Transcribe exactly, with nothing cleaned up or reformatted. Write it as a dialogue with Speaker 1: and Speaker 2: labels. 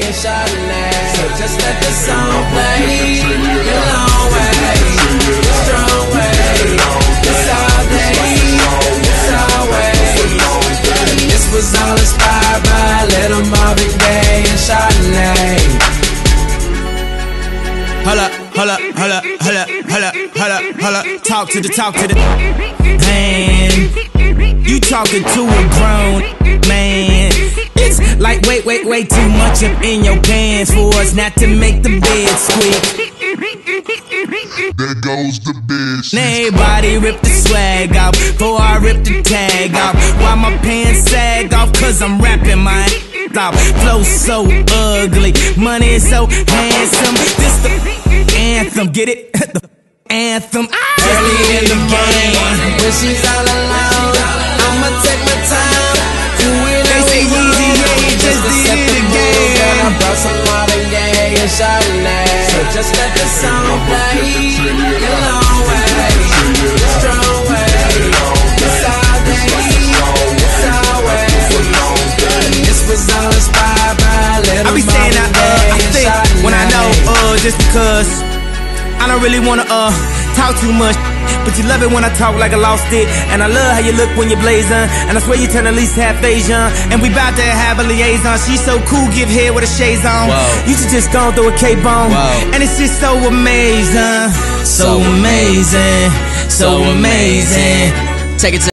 Speaker 1: and Chardonnay. So just let the song play. The long way, the strong way. It's all day, it's always. This was all inspired by Little Marvin Gaye and Chardonnay.
Speaker 2: Hold up, hold up, hold up, hold up, hold up, hold up, hold up. Talk to the, talk to the man. You talking to a grown man. It's like wait, wait, way too much up in your pants for us not to make the bed squeak.
Speaker 3: There goes the bitch.
Speaker 2: Now everybody rip the swag off before I rip the tag off. Why my pants sag off? Cause I'm rapping my ass off. Flow so ugly, money is so handsome. This the anthem, get it? The anthem.
Speaker 1: Early in the morning, when she's all alone, I'ma take my time, do it
Speaker 2: They say easy, yeah, you just did it again.
Speaker 1: Girl, I brought some Marvin Gaye and Chardonnay. So just let the song play. The long way, the strong way. It's all day, it's always. This was all inspired by Little
Speaker 2: I be saying I, uh, I think when I know, uh, just because I don't really wanna, uh, talk too much, but you love it when I talk like I lost it. And I love how you look when you're blazing, and I swear you turn at least half Asian. And we bout to have a liaison. She's so cool, give hair with a shades on.
Speaker 1: Whoa.
Speaker 2: You should just go through a cape on.
Speaker 1: Whoa.
Speaker 2: And it's just so amazing, so amazing, so amazing.
Speaker 1: Take it to